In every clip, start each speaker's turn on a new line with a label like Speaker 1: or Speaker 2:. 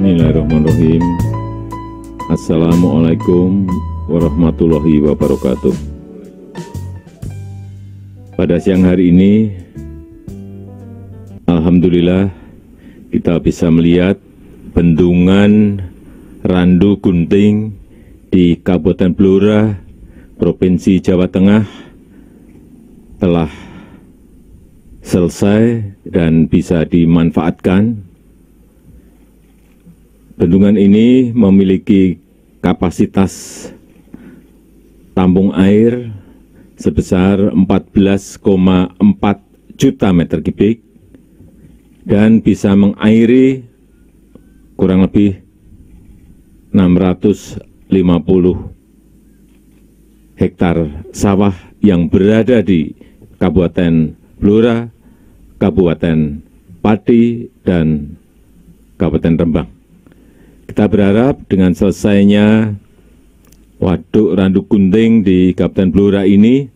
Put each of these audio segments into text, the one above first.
Speaker 1: Bismillahirrahmanirrahim. Assalamualaikum warahmatullahi wabarakatuh. Pada siang hari ini, alhamdulillah kita bisa melihat bendungan Randu Gunting di Kabupaten Blora, Provinsi Jawa Tengah telah selesai dan bisa dimanfaatkan. Bendungan ini memiliki kapasitas tampung air sebesar 14,4 juta meter kubik dan bisa mengairi kurang lebih 650 hektar sawah yang berada di Kabupaten Blora, Kabupaten Pati, dan Kabupaten Rembang. Kita berharap dengan selesainya Waduk Randu Gunting di Kabupaten Blora ini,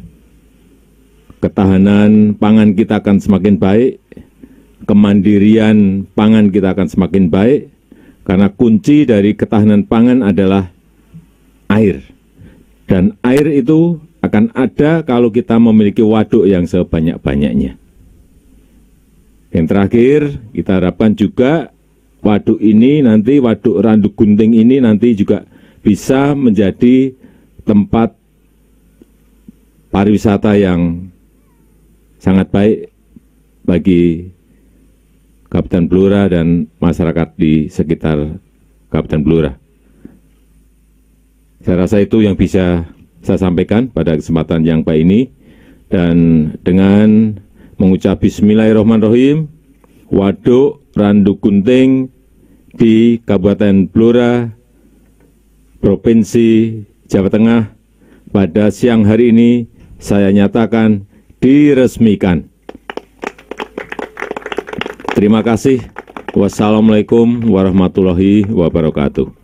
Speaker 1: ketahanan pangan kita akan semakin baik, kemandirian pangan kita akan semakin baik, karena kunci dari ketahanan pangan adalah air. Dan air itu akan ada kalau kita memiliki waduk yang sebanyak-banyaknya. Yang terakhir, kita harapkan juga waduk ini nanti, Waduk Randu Gunting ini nanti juga bisa menjadi tempat pariwisata yang sangat baik bagi Kabupaten Blora dan masyarakat di sekitar Kabupaten Blora. Saya rasa itu yang bisa saya sampaikan pada kesempatan yang baik ini, dan dengan mengucap Bismillahirrahmanirrahim, Waduk Randu Gunting di Kabupaten Blora, Provinsi Jawa Tengah pada siang hari ini saya nyatakan diresmikan. Terima kasih. Wassalamualaikum warahmatullahi wabarakatuh.